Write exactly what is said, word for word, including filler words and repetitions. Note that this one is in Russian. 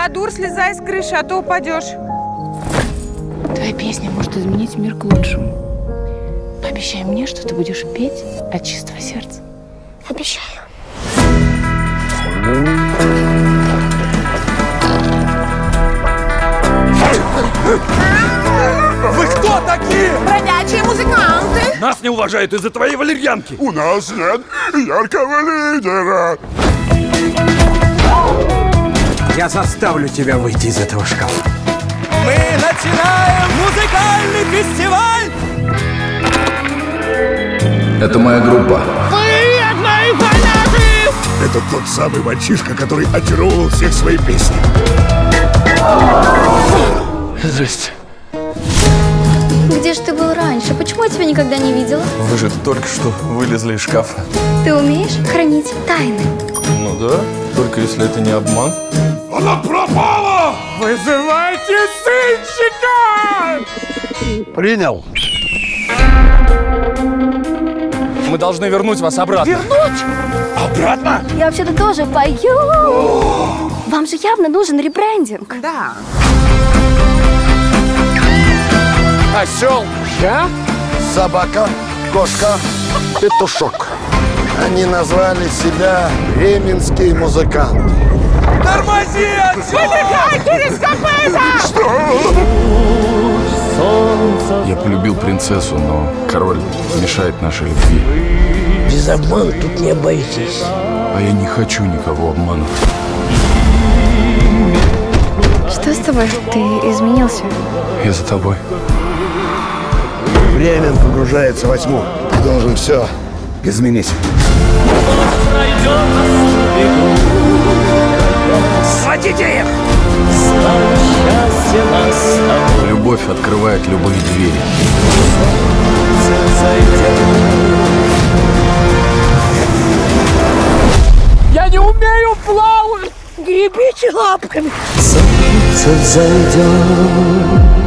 Трубадур, слезай с крыши, а то упадешь. Твоя песня может изменить мир к лучшему. Пообещай мне, что ты будешь петь от чистого сердца. Обещаю. Вы кто такие? Бродячие музыканты. Нас не уважают из-за твоей валерьянки. У нас нет яркого лидера. Я заставлю тебя выйти из этого шкафа. Мы начинаем музыкальный фестиваль! Это моя группа. Это тот самый мальчишка, который очаровывал всех своей песней. Здрасте. Где же ты был раньше? Почему я тебя никогда не видела? Вы же только что вылезли из шкафа. Ты умеешь хранить тайны? Ну да, только если это не обман. Она пропала! Вызывайте сыщика! Принял. Мы должны вернуть вас обратно. Вернуть? Обратно? Я вообще-то тоже пою. Вам же явно нужен ребрендинг. Да. Осел. Я? Собака. Кошка. Петушок. Они назвали себя бременские музыканты. Тормози отсюда! Через копыта! Я полюбил принцессу, но король мешает нашей любви. Без обмана тут не обойтись. А я не хочу никого обмануть. Что с тобой? Ты изменился. Я за тобой. Бремен погружается во тьму. Ты должен все изменить. Схватите их! Любовь открывает любые двери. Я не умею плавать! Гребите лапками! Солнце взойдет.